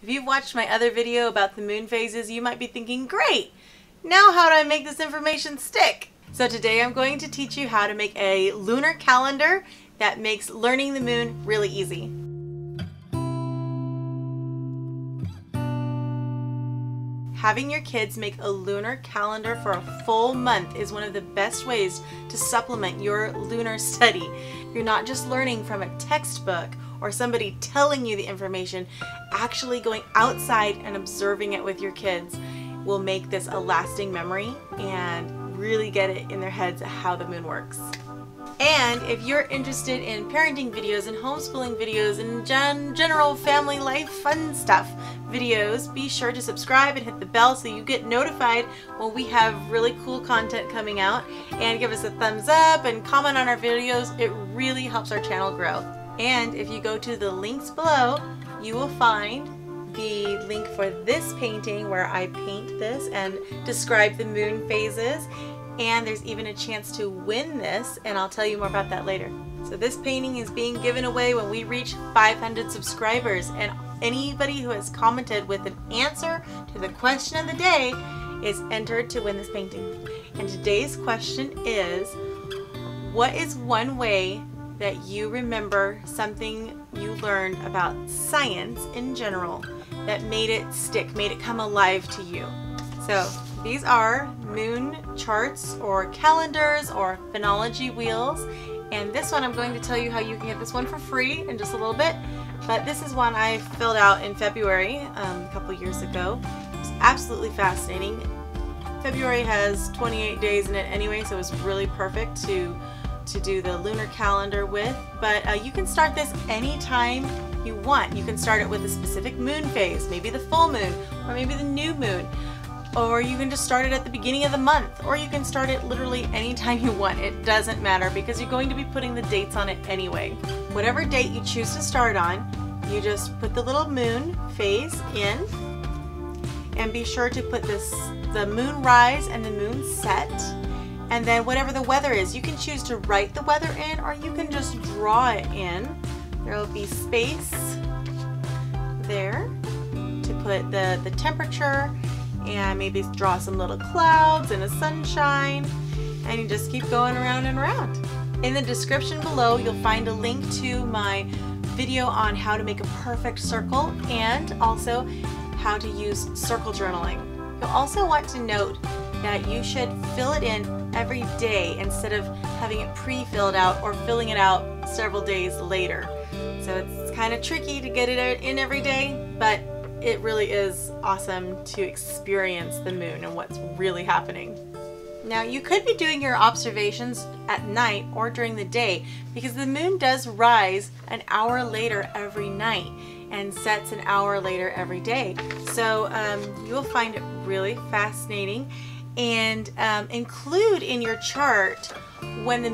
If you've watched my other video about the moon phases, you might be thinking, great, now how do I make this information stick? So today I'm going to teach you how to make a lunar calendar that makes learning the moon really easy. Having your kids make a lunar calendar for a full month is one of the best ways to supplement your lunar study. You're not just learning from a textbook or somebody telling you the information. Actually going outside and observing it with your kids will make this a lasting memory and really get it in their heads how the moon works. And if you're interested in parenting videos and homeschooling videos and general family life fun stuff videos, be sure to subscribe and hit the bell so you get notified when we have really cool content coming out, and give us a thumbs up and comment on our videos. It really helps our channel grow. And if you go to the links below, you will find the link for this painting where I paint this and describe the moon phases. And there's even a chance to win this, and I'll tell you more about that later. So this painting is being given away when we reach 500 subscribers, and anybody who has commented with an answer to the question of the day is entered to win this painting. And today's question is, what is one way that you remember something you learned about science in general that made it stick, made it come alive to you? So these are moon charts or calendars or phenology wheels, and this one I'm going to tell you how you can get this one for free in just a little bit, but this is one I filled out in February a couple years ago. It's absolutely fascinating. February has 28 days in it anyway, so it's really perfect to do the lunar calendar with, but you can start this anytime you want. You can start it with a specific moon phase, maybe the full moon or maybe the new moon. Or you can just start it at the beginning of the month, or you can start it literally anytime you want. It doesn't matter because you're going to be putting the dates on it anyway. Whatever date you choose to start on, you just put the little moon phase in, and be sure to put the moon rise and the moon set, and then whatever the weather is, you can choose to write the weather in, or you can just draw it in. There will be space there to put the temperature, and maybe draw some little clouds and a sunshine, and you just keep going around and around. In the description below, you'll find a link to my video on how to make a perfect circle and also how to use circle journaling. You'll also want to note that you should fill it in every day instead of having it pre-filled out or filling it out several days later. So it's kind of tricky to get it in every day, but it really is awesome to experience the moon and what's really happening. Now you could be doing your observations at night or during the day, because the moon does rise an hour later every night and sets an hour later every day. So you'll find it really fascinating, and include in your chart when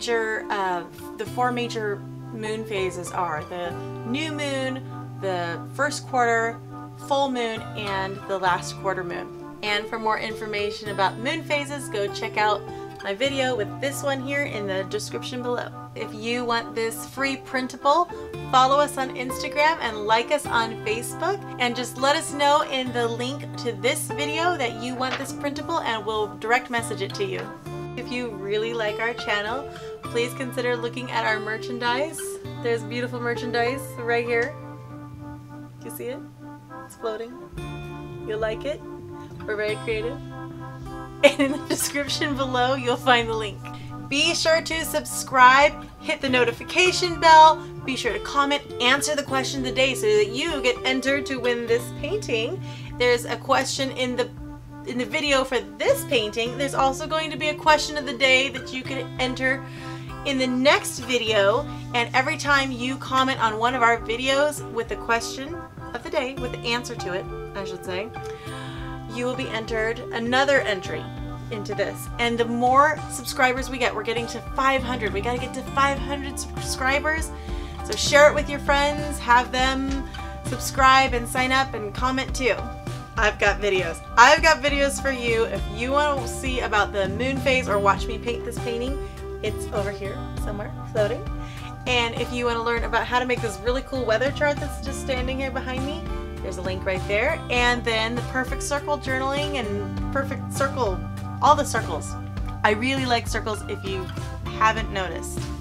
the four major moon phases are: the new moon, the first quarter, full moon, and the last quarter moon. And for more information about moon phases, go check out my video with this one here in the description below. If you want this free printable, follow us on Instagram and like us on Facebook, and just let us know in the link to this video that you want this printable, and we'll direct message it to you. If you really like our channel, please consider looking at our merchandise. There's beautiful merchandise right here. Do you see it? It's floating. You'll like it. We're very creative. And in the description below, you'll find the link. Be sure to subscribe, hit the notification bell, be sure to comment, answer the question of the day so that you get entered to win this painting. There's a question in the video for this painting. There's also going to be a question of the day that you can enter in the next video, and every time you comment on one of our videos with the question of the day, with the answer to it, I should say, you will be entered another entry into this. And the more subscribers we get, we're getting to 500. We got to get to 500 subscribers. So share it with your friends, have them subscribe and sign up and comment too. I've got videos. I've got videos for you. If you want to see about the moon phase or watch me paint this painting, it's over here somewhere floating. And if you want to learn about how to make this really cool weather chart that's just standing here behind me, There's a link right there. And then the perfect circle journaling and perfect circle, all the circles. I really like circles if you haven't noticed.